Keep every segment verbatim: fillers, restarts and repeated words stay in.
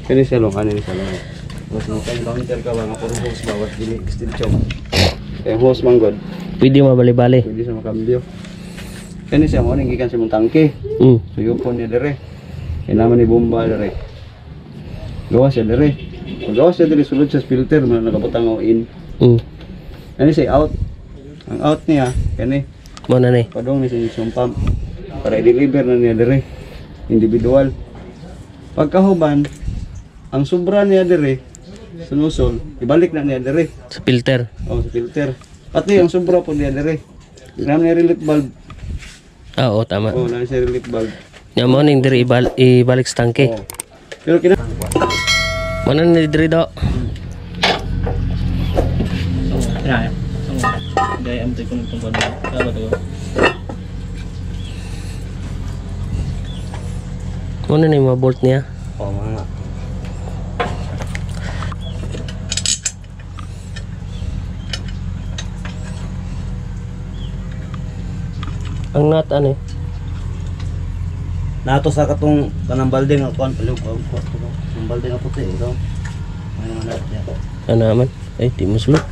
Kani siya long, ano ni siya long. Mas mga counter ka ba, nga puro hose bawas dili, steel choke. Kaya hose manggod. Pwede mabali-bali. Pwede siya makambyo. Kani siya mo, nanggikan siya mong tangke. Mm. So yupon niya dire. Kaya naman ni bomba dire. Gawa siya dire. Pag gawa siya dire, sulod siya sa filter, mga nakabutang o in. Mm. Kani siya out. Ang out niya, kani. Mana ni? Padong ni siya yung pump. Para i-deliver na niya dire. Individual. Pagkahuban, ang sobra niya dire, sunusol, ibalik na niya dire. Sa filter. O, sa filter. Pati ang sobra po niya dire. Naman niya relief valve. Ah, oo, tama. O, naman siya relief valve. Nga mo ning diri ibal ibalik sa tangke. O. Pero kina... Mana ni diri daw? Ya, gaya am tekun tungkol. Dapat to. Mana ni mga bolt niya? O, mga... Ang nut ano eh? Nato sa katong kanang balde nga kuan paliw ko ko to. Ang balde nga puti ito. Ano man natin. Ano naman? Ay, di mo sulok.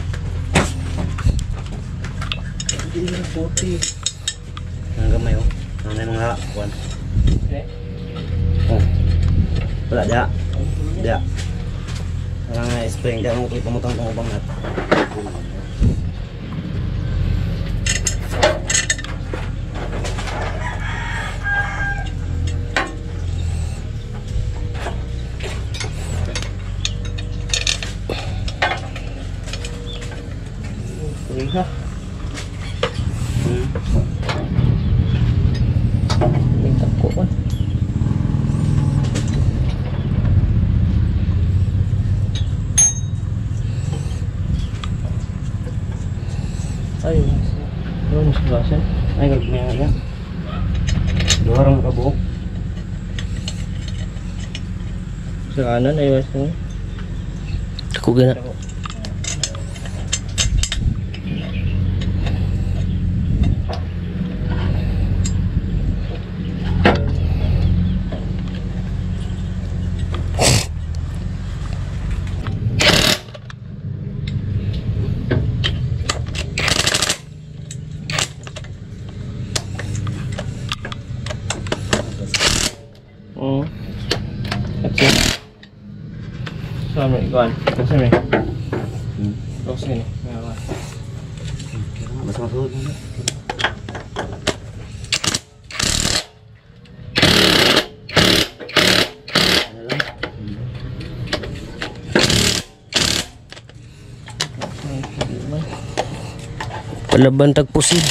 Hindi na puti. Ang gamay oh. Ang may mga kuan. Okay. Oh. Wala dia. Dia. Ang spring dia mo ko pamutang tong ubang nat. Ha. Hmm. May tako pa. Ay, ano mas basan? Ay gagmay nga. Duha ra ka buok. Sa kanan ay mas mo. Ako gana. Oh. That's it. Sama ikuan. Kasi may. Hmm. Tapos ini. Ngawa. Mas masud mo. Palaban tag pusid.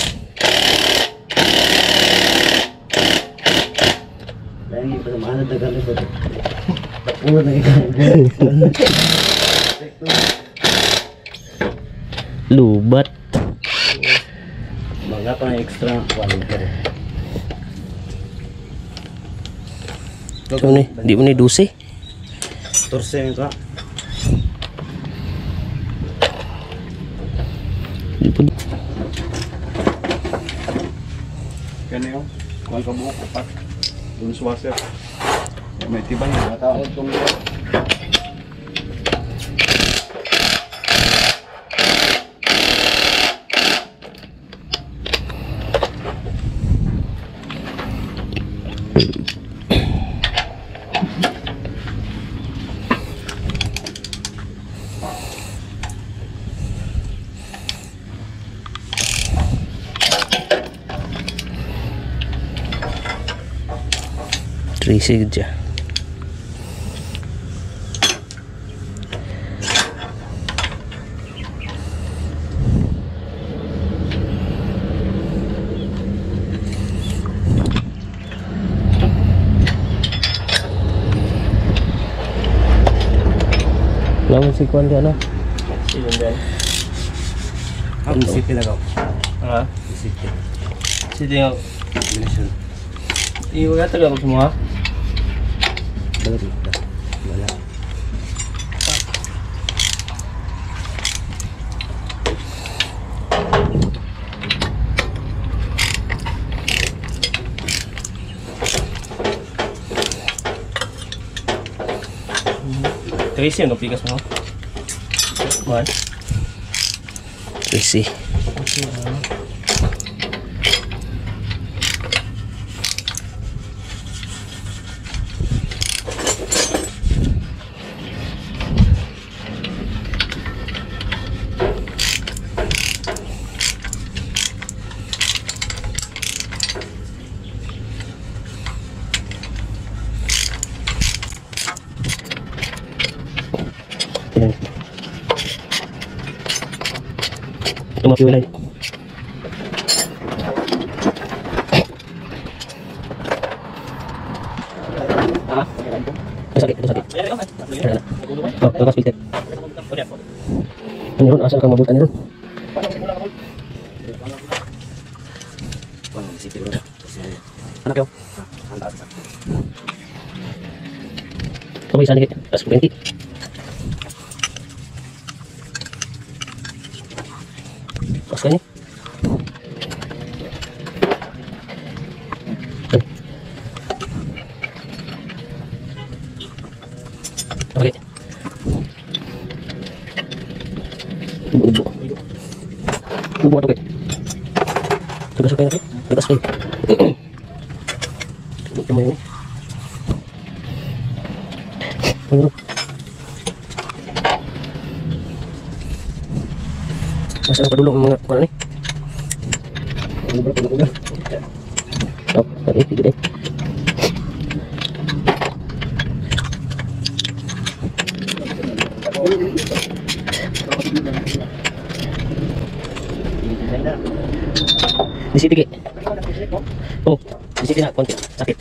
Lagi pa mahal dagan ito. Ulo na ikaw. Lubat. Mga pa extra quality. So ni, di mo ni dusi. Torse nito. Di po. Kani yo. Kuan ka buok upat. Dun sa washer. May tibay na tao tong Trisi aja. Lawan si Kwan dia na. Sino din? ang city na daw. Ha? City. Sino yung... Combination. Iwa ka taga semua? Baru dah. Wala. Tracy, ano pikas mo? One. Tracy. Ayan. Tumakiwalay. Masakit, ito sakit. Ayan na. Oh, lakas filter. Ano yun? Asal kang mabutan yun? Anak yun. Okay, sana kita. Tapos twenty. Pas kayaknya. Oke. Ibu-ibu. Ibu oke. Tugas oke, oke. Tugas oke. Cuma ini. Tunggu. Masih apa dulu mga kuno ni? Oh, tadi tiga deh. Di sini Ki. Oh, di sini na konti sakit.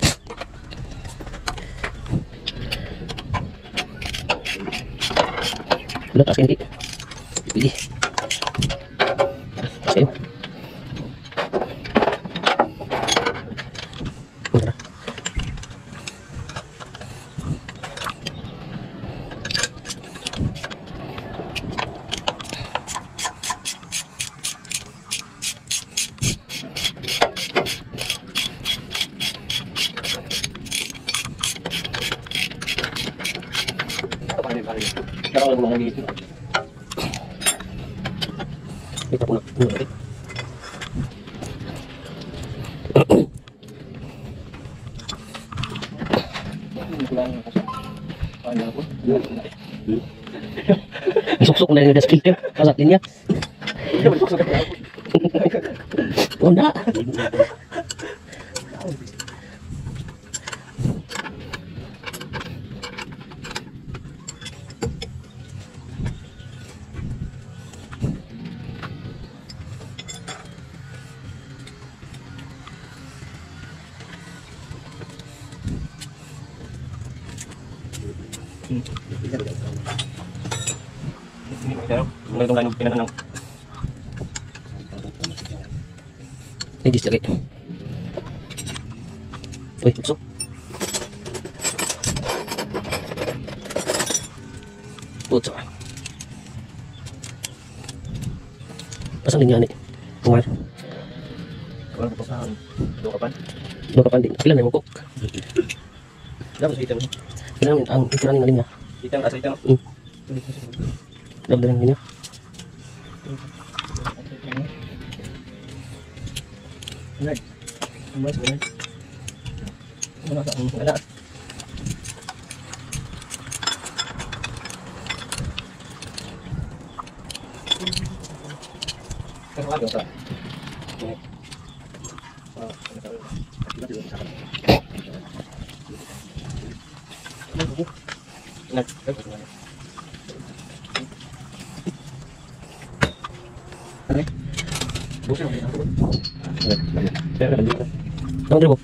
Udah kasih Ki. Pilih. Same. Udah. Kalau mau gitu. Kita pulang dulu. Isuk-suk na yung filter. Kasatin niya. Oh, enggak. Mulai itong kain pinanang. Ini di sakit. Uy, busok. Busok. Pasang din yan eh. Kumar. Kalau pasang dua kapan? Dua kapan din. Kailan na yung mukok? Dapat sa item. Kailan ang itiranin na linya. Item asa item. Hmm. Dapat din linya. Nag. Mas benar. Mana tak ada. Kan lagi tak. Nak. Tunggu dulu.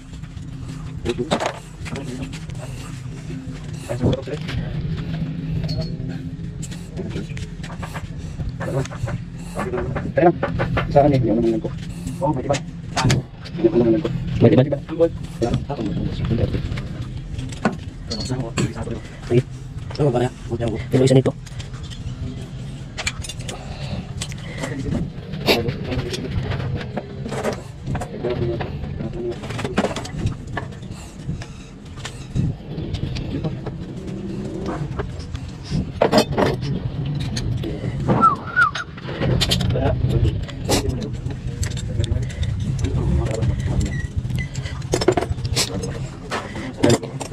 Tara, saan ni? Yung naman ko. Oh, may iba. Yung naman ko. May iba. Sige. Ano ba kaya? Pero isa nito.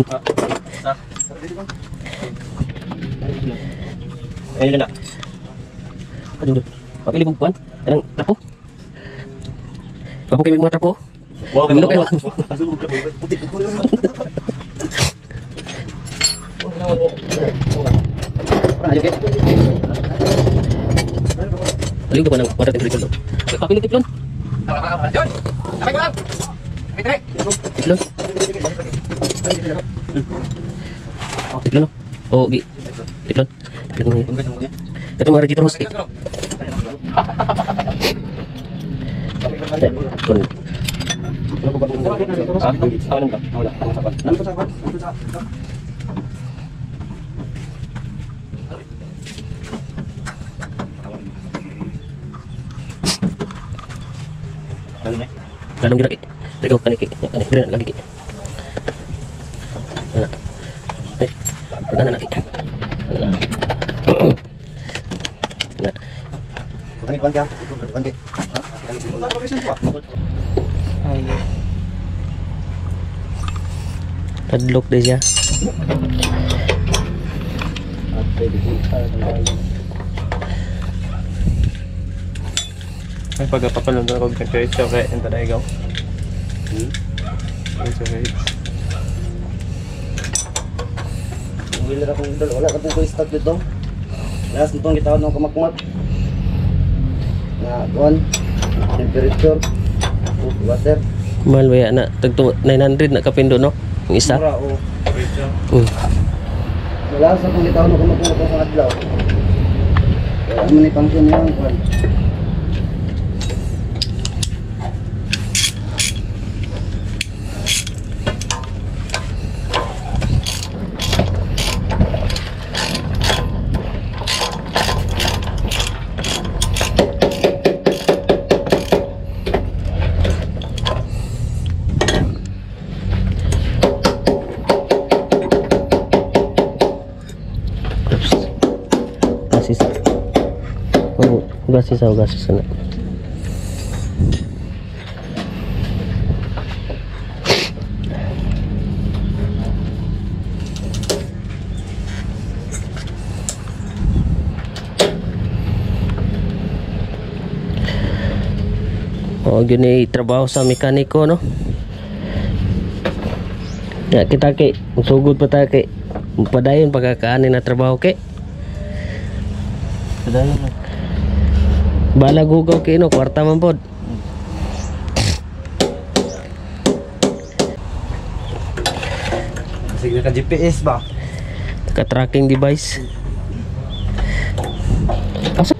Ayun na. Aduh, papili mo kuan? Anong trapo? Papo kayo mga trapo? Wow, Ano kayo? Aliw ka ba ng water temperature? Papili tiplon? Tiplon? Tiplon no? Oo, gi. Tiplon. Tiplon mo yun. Ito mga radiator hose. Tiplon. Dalam gerak. Tengok kan iki. Kan iki lagi iki. Nah. Eh. Pernah nak iki. Nah. Bukan kuan jam, bukan ke. Tadlok deh siya. Ay, pagkapapalan ko kung kaya ito kaya yung taday ikaw. Hmm? Ito kaya ito. Wala ra kung idol, wala ka pong start dito. Last itong gitawad ng kamakmak. Na kuan, temperature, water. Mahal ba yan na? Tagto nine hundred na kapindo no? Yung isa? Mura o. Hmm. Wala sa kung gitawad ng kamakmak sa adlaw. Kaya man ni function niya ang kuan. Gasis. Oh, gasis ako, gasis na. Oh, gini trabaho sa mekaniko no. Ya kita ke sugod pa ta ke padayon pagkakaanin na trabaho ke. Padayon na. Bala gugaw ke no kwarta man pod. Sige ka G P S ba? Ka tracking device. Asa?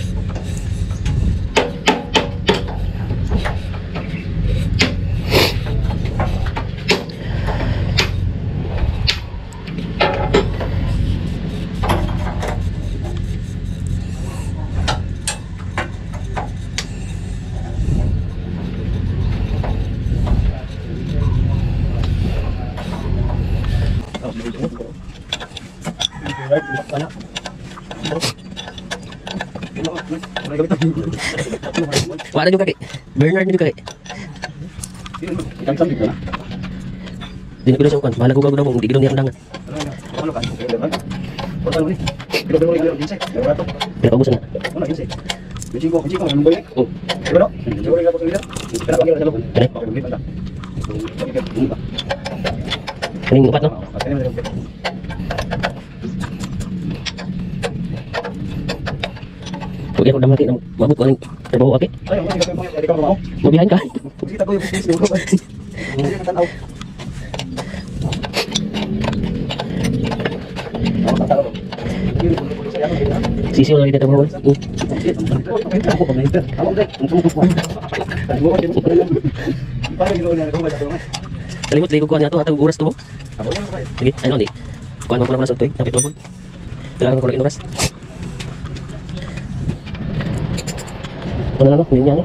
Wala juga kek. Bernard juga kek. Di na pila siya kan. Bahala ko gagawin mo. Hindi gano'n niya undangan. Pinapabusan na. Oh. Kaning upat no? Kung yan ko damati na mabut ko aning trabaho ake. Mabihan ka. Sisi lagi dia trabaho. Kalimut ligo ko niya to atau oras to mo. Sige, ano ni? Kuan mo pala sa toy, tapi to mo. Kailangan ko lang oras. Wala na, hindi niya ni.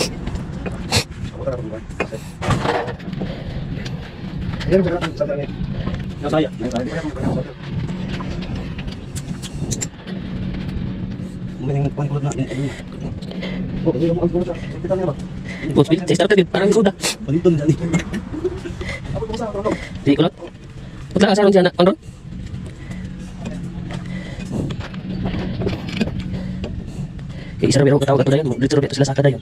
Bos bil, saya start tadi parang sudah. Di kulot. Putla ka sa ron siya na, on ron? Okay, isa rin meron katawag ato na yun. Dito rin sila sa kada yun.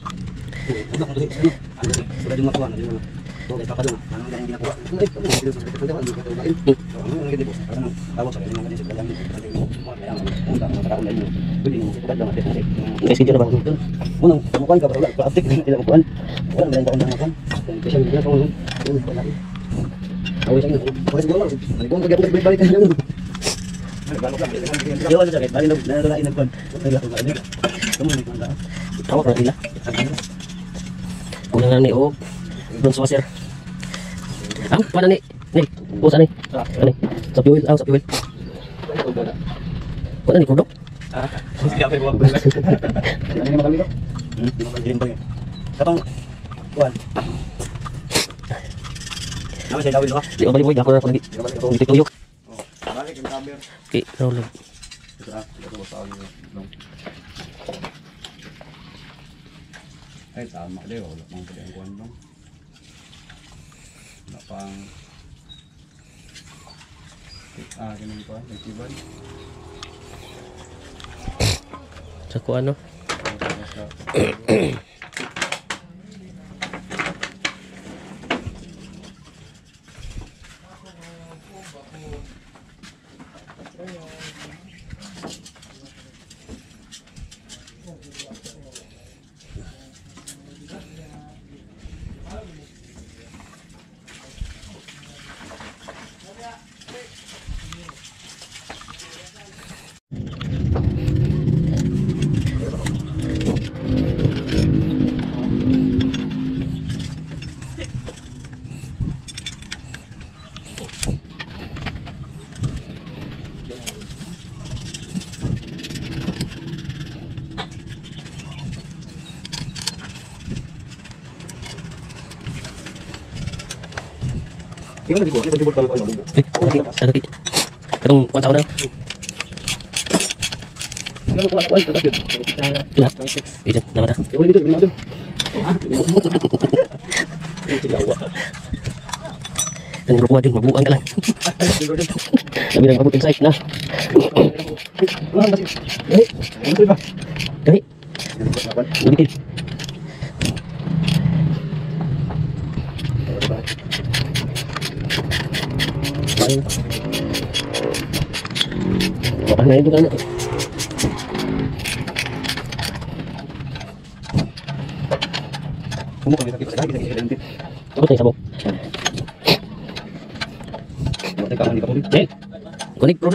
Sudah di makuha na di mo. To kay papadong. Ano na hindi nakuha. Hindi ko hindi ko sa pagkawan di ko to lain. Ano nga gid boss. Ano tawag sa kanya nga sa kanya. Unda na para ulan mo. Pwede mo sa lang atin. Guys, video na ba? Unang mukuan ka bro. Ka-update din sila mukuan. Wala na lang na mukuan. Kasi hindi na ko. Awis ang. Pagkas gawala. Nagkuan pag ako balik ka lang. Yo ano sakit. Bali na na lain nagkuan. Nagla ko na. Kamu ni kanda. Tawag na nila. Una nga ni o bronze washer. Ang mana ni? Ni, pusa ni. Ani? Sa fuel, ah, sa fuel. Wala ni kodok. Ah, siya pa buwag bala. Ano ni makami to? Hmm, di mabalin pa yun. Katong kuan. Nama saya dawin lo. Di ba balik ako na pag dito tuyok. Oh, balik yung camera. Okay, roll. Sa ito sa ano long. Ay tama de wala mang pwede ang kuan long. Na pang ah ganun pa, nagtiban. Sa ko ano? Tingnan di ko, ano ba kalau ano? Eh, lagi, lagi. Katong one thousand na. Ano ko ako ito kasi. Lahat. Iyan, nama na. Yung dito, yung dito. Ang grupo din, mabuang ka lang. Sabi ng abot inside na. Eh, ano ba? Kami. Lumitin. Baka na ito ka na. Kumo kami sakit sa daging sa daging. Tapos na yung sabok. Wala ka hindi ka puli. Eh, kunik bro.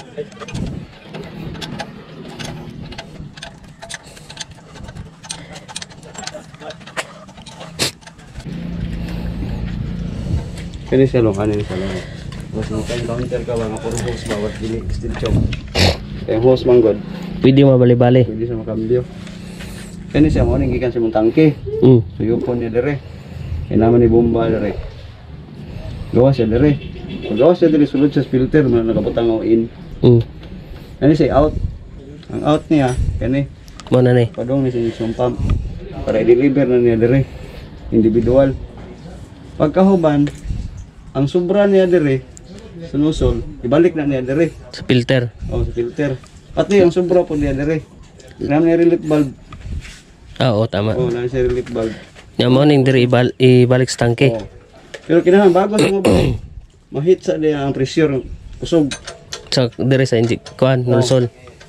Kani siya long, ano siya long. Mas mo kayo counter ka ba nga puro hose bawat dili steel choke. Kaya hose man god, Pwede mabali-bali. pwede sa makambyo. Kani siya mo ning gikan sa mong tangke. Hmm. Suyupon niya dire. Kaya naman ni bomba dire. Gawa siya dire. Pag gawa siya dire sulod sa filter man nakabutang o in. Hmm. Kani siya out. Ang out niya kani Mo na ni. padong ni sa pump para i-deliver na niya dire individual. Pagkahuban ang sobra niya dire sa nosol, ibalik na niya dire. Sa filter. Oh, sa filter. Pati ang sobra po niya dire. Naman niya relief valve. Ah, oo, tama. Oh, na siya relief valve. Yung mo ning diri ibal ibalik sa tangke. Oh. Pero kinahan bago sa mo ma-hit sa niya ang pressure kusog. Sa diri sa injik kuan nulsol.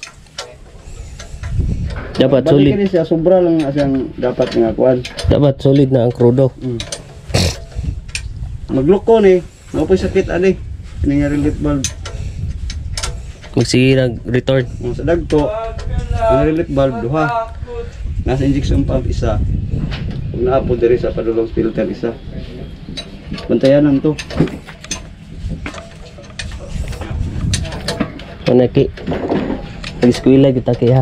Dapat Balik solid. ni siya sobra lang na siyang dapat nga kuan. Dapat solid na ang krudo. Mm. Magloko ni, maupay sakit ani. Kini nga relief valve. Magsige nag-return. Oh, sa dagto, ang relief valve duha. Nasa injection pump isa. Kung naapo diri sa padulong filter isa. Bantayanan to. Manaki. Pag-squila kita kaya.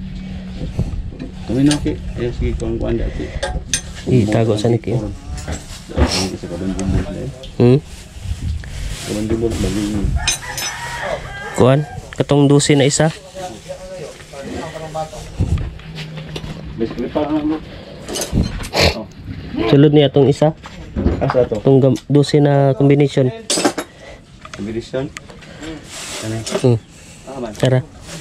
Kami na ki, eh sige kung kuan dati. Itago sa niki. Ang isa ka bang Hmm? Kaban dibol bali. Kuan, katong dosi na isa. Basically pa ano. Oh, Sulod niya tong isa. asa to? Tong gam- dosi na combination. Subdivision. Ano? Hmm. Ah, man. Cara.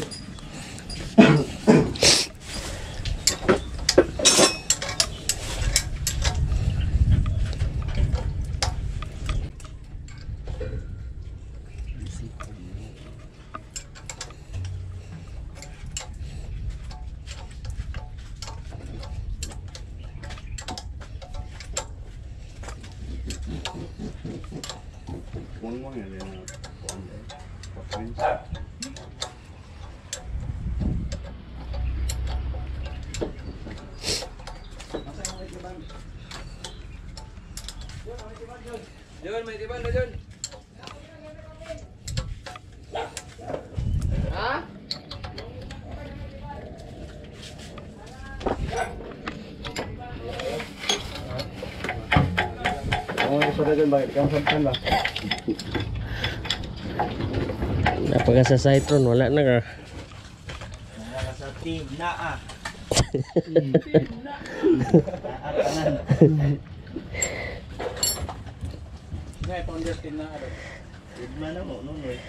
Buang-buang ya dia nak buang deh. Pakai. Jun, may tiban na Jun. Ha? Oh, sudah kan bakit kamu sampai lah. Napaka sa Citron, wala na ka. Sa team na ah. Ngay founders team na ano. Gidman na mo noon eh.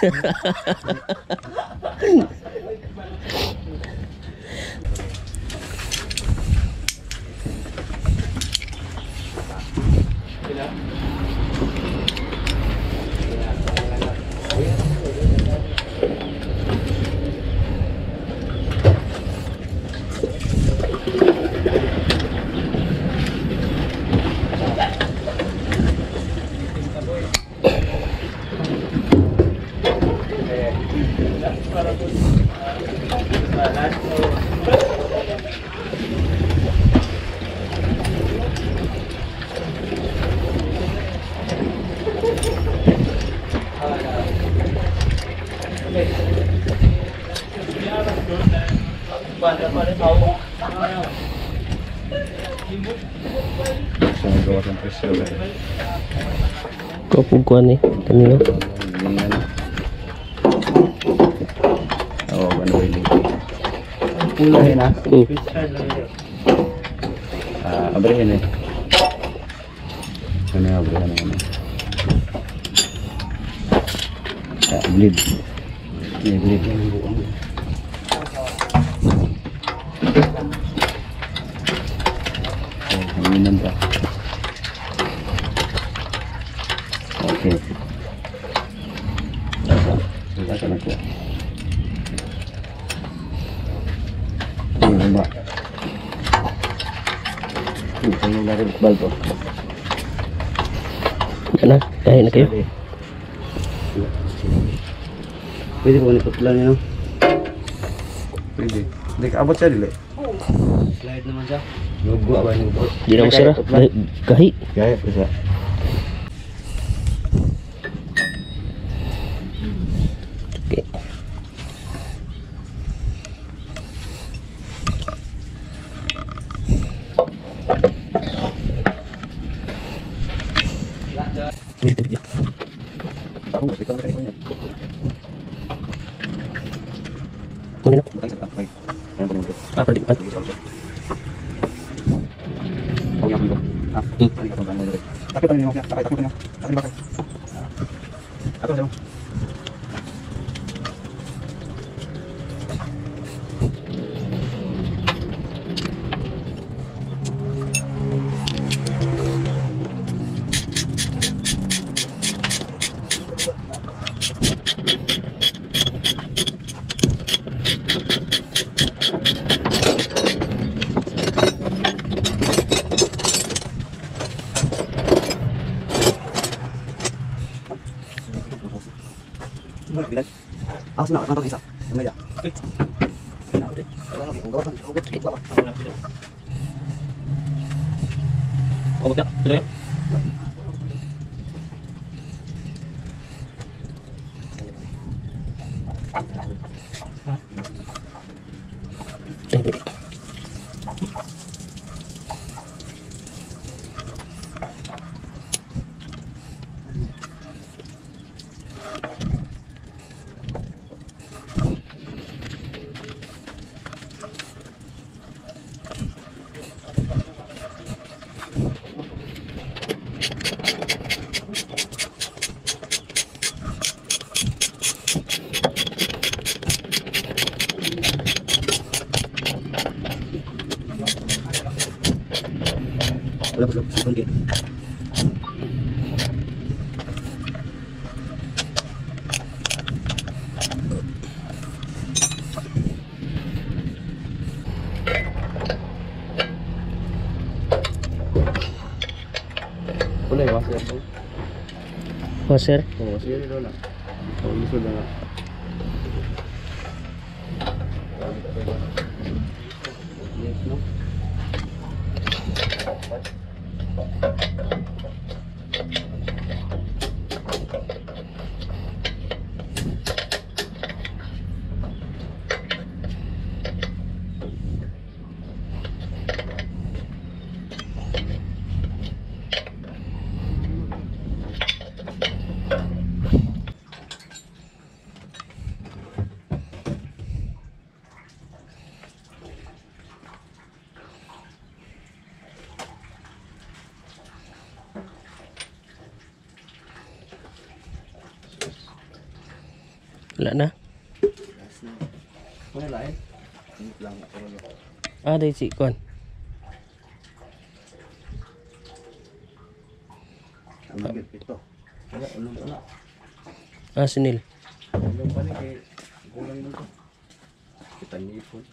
Sama kawasan presyo kan. Kapuguan eh. Kanino? Dengan oh, ano ini? Pulahin na. Hmm. Ah, abrihin eh. Ano yung abrihan na ano? Ah, bleed. May bleed yung buong. Oh, hanginan pa. Okay. Sudah ka na po. Ano ba? Ito yung lari balto. Ano? Kaya na kayo? Pwede ko nito lang yun. Pwede. Hindi ka abot siya dili. Slide naman siya. Lugo ba yung bot? Di na masira. Kahi. Gaya pa siya. Okay. Dito, dito. Ako gusto ko kayo niya. Kunin na. Bukan sa tapay. Ano ba nito? Ah, pwede. Ah. Ako yung mundo. Ah, Hmm. ano ka ba nito? Takip pa niyo niya. Takip takip niyo. Takip bakit? Ako sa mo. Bilang. Ako sina ka isa. Ano ya? Oh, ya. Ito yan. Wala pa sa konti. Kulay washer po. Washer. Oo, sige rin na. Oo, gusto na nga. Yes, no? Wala na. Wala lain. Hindi lang ako. Ah, dahil si Kwan. Ang magit ito. Wala, ulong pala. Ah, sinil. Ulong pala kay kulang mo ito. Kita niyo ipon.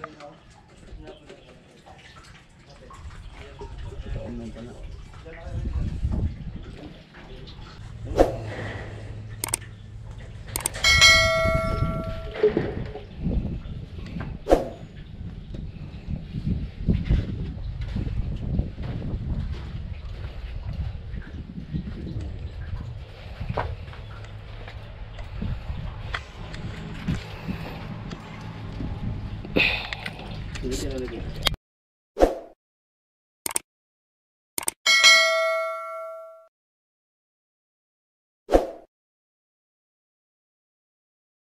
Ito ulong pala.